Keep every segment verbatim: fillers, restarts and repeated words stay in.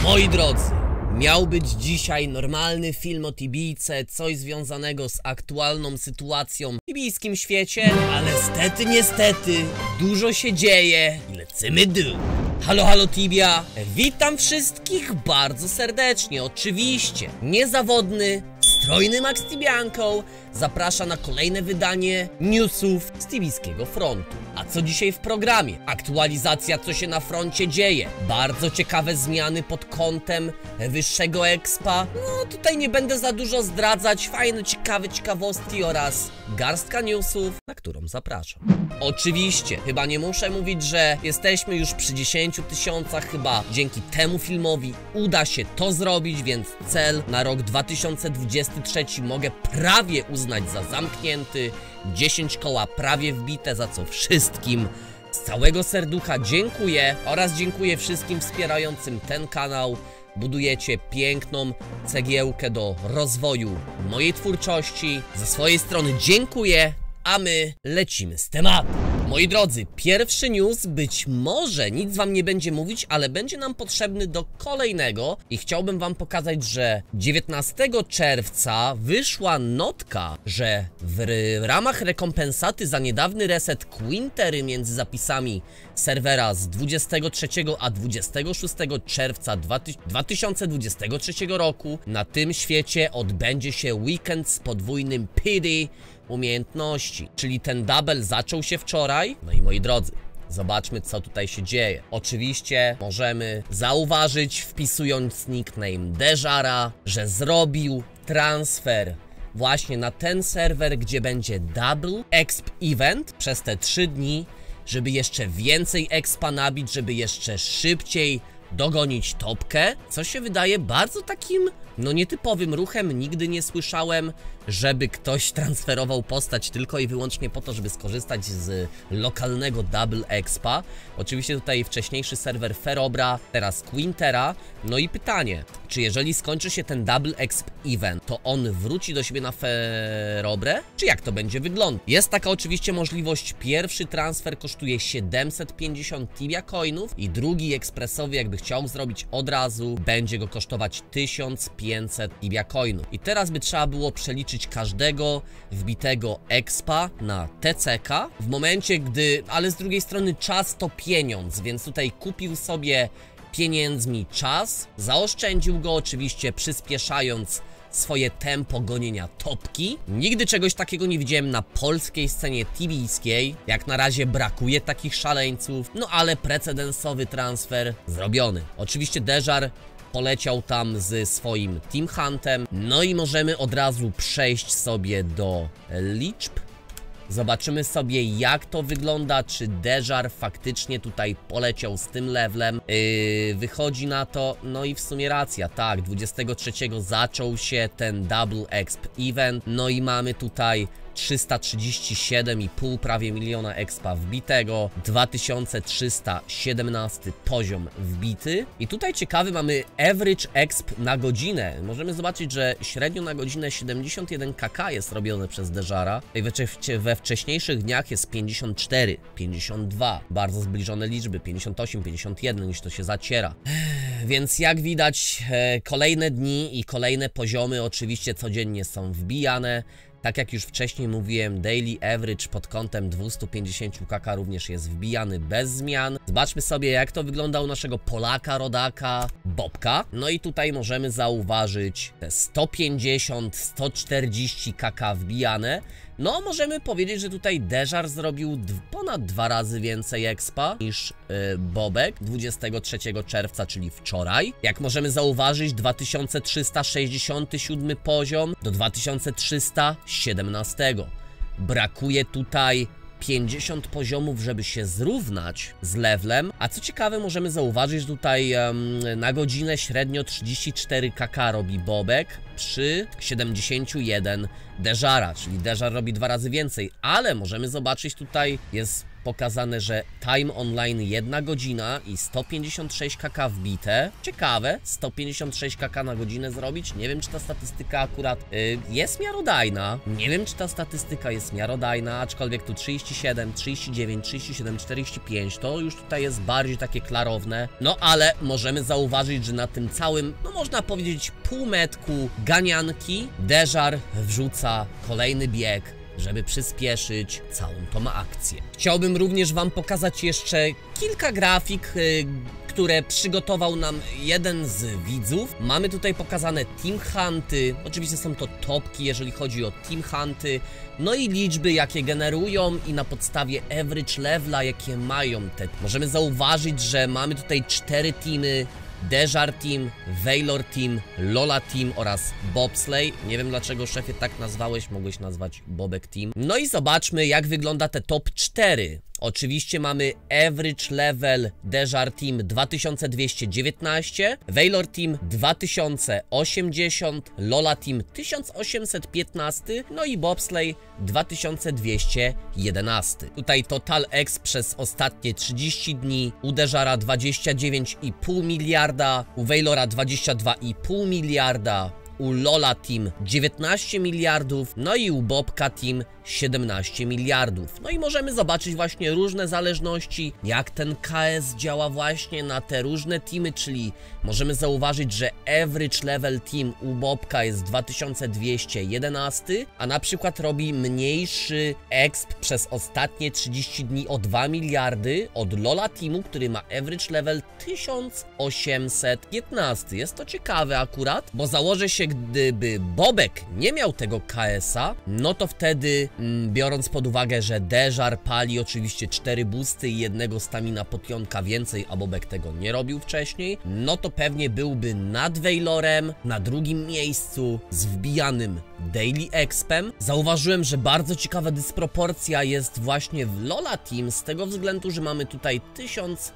Moi drodzy, miał być dzisiaj normalny film o Tibijce, coś związanego z aktualną sytuacją w tibijskim świecie, ale stety, niestety, dużo się dzieje i lecimy dół. Halo, halo Tibia, witam wszystkich bardzo serdecznie, oczywiście, niezawodny, strojny Max Tibianką zaprasza na kolejne wydanie newsów z tibijskiego frontu. A co dzisiaj w programie? Aktualizacja, co się na froncie dzieje. Bardzo ciekawe zmiany pod kątem wyższego expa. No tutaj nie będę za dużo zdradzać. Fajne, ciekawe ciekawostki oraz garstka newsów, na którą zapraszam. Oczywiście, chyba nie muszę mówić, że jesteśmy już przy dziesięciu tysiącach. Chyba dzięki temu filmowi uda się to zrobić, więc cel na rok dwa tysiące dwudziesty trzeci mogę prawie uznać za zamknięty. dziesięć koła prawie wbite, za co wszystkim z całego serducha dziękuję oraz dziękuję wszystkim wspierającym ten kanał. Budujecie piękną cegiełkę do rozwoju mojej twórczości. Ze swojej strony dziękuję, a my lecimy z tematem. Moi drodzy, pierwszy news być może nic wam nie będzie mówić, ale będzie nam potrzebny do kolejnego i chciałbym wam pokazać, że dziewiętnastego czerwca wyszła notka, że w ramach rekompensaty za niedawny reset Quintery między zapisami serwera z dwudziestego trzeciego a dwudziestego szóstego czerwca dwa tysiące dwudziestego trzeciego roku na tym świecie odbędzie się weekend z podwójnym P D umiejętności, czyli ten double zaczął się wczoraj. No i moi drodzy, zobaczmy, co tutaj się dzieje. Oczywiście możemy zauważyć, wpisując nickname Deżara, że zrobił transfer właśnie na ten serwer, gdzie będzie double exp event przez te trzy dni, żeby jeszcze więcej expa nabić, żeby jeszcze szybciej dogonić topkę, co się wydaje bardzo takim, no nietypowym ruchem. Nigdy nie słyszałem, żeby ktoś transferował postać tylko i wyłącznie po to, żeby skorzystać z lokalnego double expa. Oczywiście tutaj wcześniejszy serwer Ferobra, teraz Quintera. No i pytanie, czy jeżeli skończy się ten double exp event, to on wróci do siebie na Ferobrę? Czy jak to będzie wyglądać? Jest taka oczywiście możliwość. Pierwszy transfer kosztuje siedemset pięćdziesiąt Tibia coinów i drugi ekspresowy, jakby chciał zrobić od razu, będzie go kosztować tysiąc pięćset Tibia coinów. I teraz by trzeba było przeliczyć każdego wbitego expa na T C K w momencie, gdy, ale z drugiej strony czas to pieniądz, więc tutaj kupił sobie pieniędzmi czas, zaoszczędził go oczywiście, przyspieszając swoje tempo gonienia topki. Nigdy czegoś takiego nie widziałem na polskiej scenie tibijskiej. Jak na razie brakuje takich szaleńców, no ale precedensowy transfer zrobiony. Oczywiście Deżar poleciał tam z swoim Team Huntem. No i możemy od razu przejść sobie do liczb. Zobaczymy sobie, jak to wygląda, czy Deżar faktycznie tutaj poleciał z tym levelem. Yy, wychodzi na to, no i w sumie racja, tak, dwudziestego trzeciego zaczął się ten double exp event. No i mamy tutaj trzysta trzydzieści siedem i pół prawie miliona expa wbitego, dwa tysiące trzysta siedemnasty poziom wbity. I tutaj ciekawy mamy average exp na godzinę. Możemy zobaczyć, że średnio na godzinę siedemdziesiąt jeden kk jest robione przez Deżara. I we, we wcześniejszych dniach jest pięćdziesiąt cztery, pięćdziesiąt dwa. Bardzo zbliżone liczby, pięćdziesiąt osiem, pięćdziesiąt jeden, niż to się zaciera. Więc jak widać, e, kolejne dni i kolejne poziomy oczywiście codziennie są wbijane. Tak jak już wcześniej mówiłem, daily average pod kątem dwieście pięćdziesiąt kk również jest wbijany bez zmian. Zobaczmy sobie, jak to wygląda u naszego Polaka, rodaka, Bobka. No i tutaj możemy zauważyć te sto pięćdziesiąt, sto czterdzieści kk wbijane. No, możemy powiedzieć, że tutaj Deżar zrobił ponad dwa razy więcej expa niż yy, Bobek dwudziestego trzeciego czerwca, czyli wczoraj. Jak możemy zauważyć, dwa tysiące trzysta sześćdziesiąty siódmy poziom do dwa tysiące trzysta siedemnastego. Brakuje tutaj pięćdziesiąt poziomów, żeby się zrównać z levelem. A co ciekawe, możemy zauważyć, że tutaj um, na godzinę średnio trzydzieści cztery kk robi Bobek przy siedemdziesięciu jeden Deżara, czyli Deżar robi dwa razy więcej, ale możemy zobaczyć, tutaj jest pokazane, że time online jedna godzina i sto pięćdziesiąt sześć kaka wbite. Ciekawe, sto pięćdziesiąt sześć kaka na godzinę zrobić. Nie wiem, czy ta statystyka akurat yy, jest miarodajna. Nie wiem, czy ta statystyka jest miarodajna, aczkolwiek tu trzydzieści siedem, trzydzieści dziewięć, trzydzieści siedem, czterdzieści pięć, to już tutaj jest bardziej takie klarowne. No ale możemy zauważyć, że na tym całym, no można powiedzieć, półmetku ganianki Deżar wrzuca kolejny bieg, żeby przyspieszyć całą tą akcję. Chciałbym również wam pokazać jeszcze kilka grafik, yy, które przygotował nam jeden z widzów. Mamy tutaj pokazane team hunty, oczywiście są to topki, jeżeli chodzi o team hunty, no i liczby, jakie generują i na podstawie average levela, jakie mają te. Możemy zauważyć, że mamy tutaj cztery teamy: Deżar Team, Wailor Team, Lola Team oraz Bobslay. Nie wiem, dlaczego, szefie, tak nazwałeś, mogłeś nazwać Bobek Team. No i zobaczmy, jak wygląda te top cztery. Oczywiście mamy average level Deżar Team dwa tysiące dwieście dziewiętnaście, Wailor Team dwa tysiące osiemdziesiąt, Lola Team tysiąc osiemset piętnaście, no i Bobslay dwa tysiące dwieście jedenaście. Tutaj total exp przez ostatnie trzydzieści dni, u Deżara dwadzieścia dziewięć i pół miliarda, u Wailora dwadzieścia dwa i pół miliarda, u Lola Team dziewiętnaście miliardów, no i u Bobka Team siedemnaście miliardów. No i możemy zobaczyć właśnie różne zależności, jak ten K S działa właśnie na te różne teamy, czyli możemy zauważyć, że average level team u Bobka jest dwa tysiące dwieście jedenaście, a na przykład robi mniejszy exp przez ostatnie trzydzieści dni o dwa miliardy od Lola Teamu, który ma average level tysiąc osiemset piętnaście. Jest to ciekawe akurat, bo założę się, gdyby Bobek nie miał tego K S a, no to wtedy mm, biorąc pod uwagę, że Deżar pali oczywiście cztery boosty i jednego stamina potionka więcej, a Bobek tego nie robił wcześniej, no to pewnie byłby nad Wailorem na drugim miejscu z wbijanym daily expem. Zauważyłem, że bardzo ciekawa dysproporcja jest właśnie w Lola Team, z tego względu, że mamy tutaj tysiąc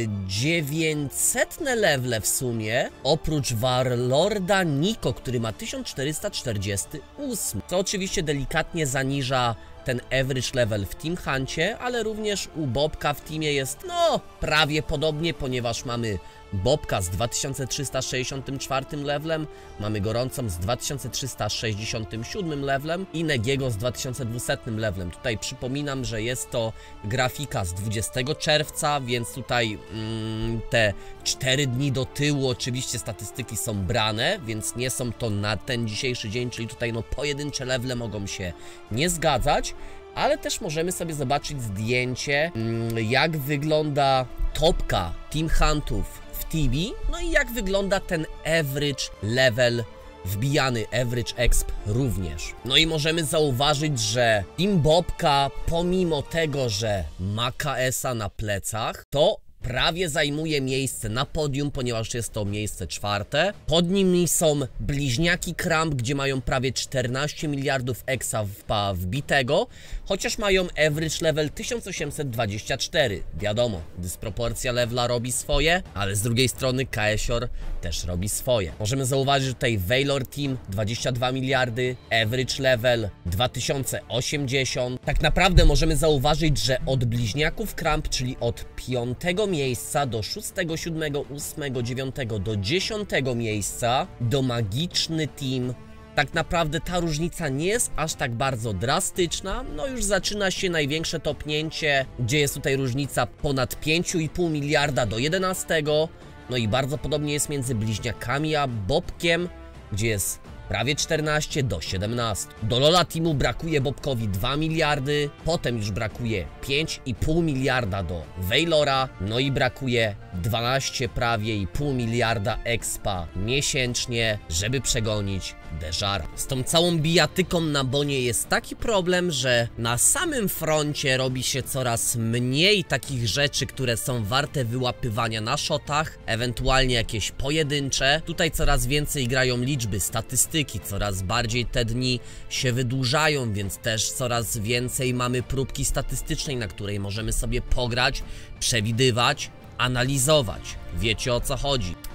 dziewięćset levele w sumie, oprócz Warlorda Niko, który ma tysiąc czterysta czterdzieści osiem, co oczywiście delikatnie zaniża ten average level w Team Huncie, ale również u Bobka w teamie jest no prawie podobnie, ponieważ mamy Bobka z dwa tysiące trzysta sześćdziesiątym czwartym levelem, mamy Gorącą z dwa tysiące trzysta sześćdziesiątym siódmym levelem i Negiego z dwa tysiące dwieście levelem. Tutaj przypominam, że jest to grafika z dwudziestego czerwca, więc tutaj mm, te cztery dni do tyłu oczywiście statystyki są brane, więc nie są to na ten dzisiejszy dzień, czyli tutaj no pojedyncze levele mogą się nie zgadzać. Ale też możemy sobie zobaczyć zdjęcie, jak wygląda topka Team Huntów w T B, no i jak wygląda ten average level wbijany, average exp również. No i możemy zauważyć, że Team Bobka, pomimo tego, że ma K S a na plecach, to prawie zajmuje miejsce na podium, ponieważ jest to miejsce czwarte. Pod nimi są bliźniaki Kramp, gdzie mają prawie czternaście miliardów expa wbitego, chociaż mają average level tysiąc osiemset dwadzieścia cztery. Wiadomo, dysproporcja levela robi swoje, ale z drugiej strony Kaesior też robi swoje. Możemy zauważyć, że tutaj Wailor Team dwadzieścia dwa miliardy, average level dwa tysiące osiemdziesiąt. Tak naprawdę możemy zauważyć, że od bliźniaków Kramp, czyli od piątego miejsca do szóstego, siódmego, ósmego, dziewiątego do dziesiątego miejsca do Magiczny Team, tak naprawdę ta różnica nie jest aż tak bardzo drastyczna. No już zaczyna się największe topnięcie, gdzie jest tutaj różnica ponad pięć i pół miliarda do jedenastego. No i bardzo podobnie jest między bliźniakami a Bobkiem, gdzie jest prawie czternaście do siedemnastu. Do Lola Teamu brakuje Bobkowi dwa miliardy, potem już brakuje pięć i pół miliarda do Wailora, no i brakuje dwanaście prawie i pół miliarda expa miesięcznie, żeby przegonić Deżara. Z tą całą bijatyką na bonie jest taki problem, że na samym froncie robi się coraz mniej takich rzeczy, które są warte wyłapywania na shotach, ewentualnie jakieś pojedyncze. Tutaj coraz więcej grają liczby, statystyki, coraz bardziej te dni się wydłużają, więc też coraz więcej mamy próbki statystycznej, na której możemy sobie pograć, przewidywać, analizować. Wiecie, o co chodzi.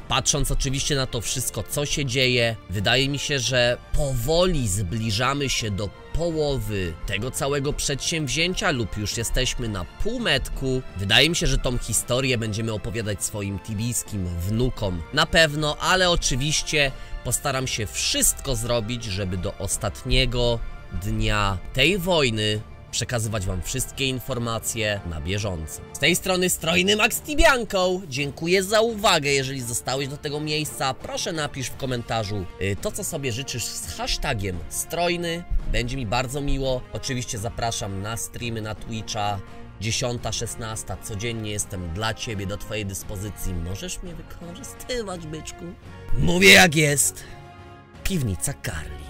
Patrząc oczywiście na to wszystko, co się dzieje, wydaje mi się, że powoli zbliżamy się do połowy tego całego przedsięwzięcia lub już jesteśmy na półmetku. Wydaje mi się, że tą historię będziemy opowiadać swoim tibijskim wnukom na pewno, ale oczywiście postaram się wszystko zrobić, żeby do ostatniego dnia tej wojny przekazywać wam wszystkie informacje na bieżąco. Z tej strony Strojny Max Tibianką. Dziękuję za uwagę. Jeżeli zostałeś do tego miejsca, proszę napisz w komentarzu y, to, co sobie życzysz z hashtagiem Strojny. Będzie mi bardzo miło. Oczywiście zapraszam na streamy na Twitcha. dziesiąta, szesnasta. Codziennie jestem dla ciebie, do twojej dyspozycji. Możesz mnie wykorzystywać, byczku? Mówię jak jest. Piwnica Karli.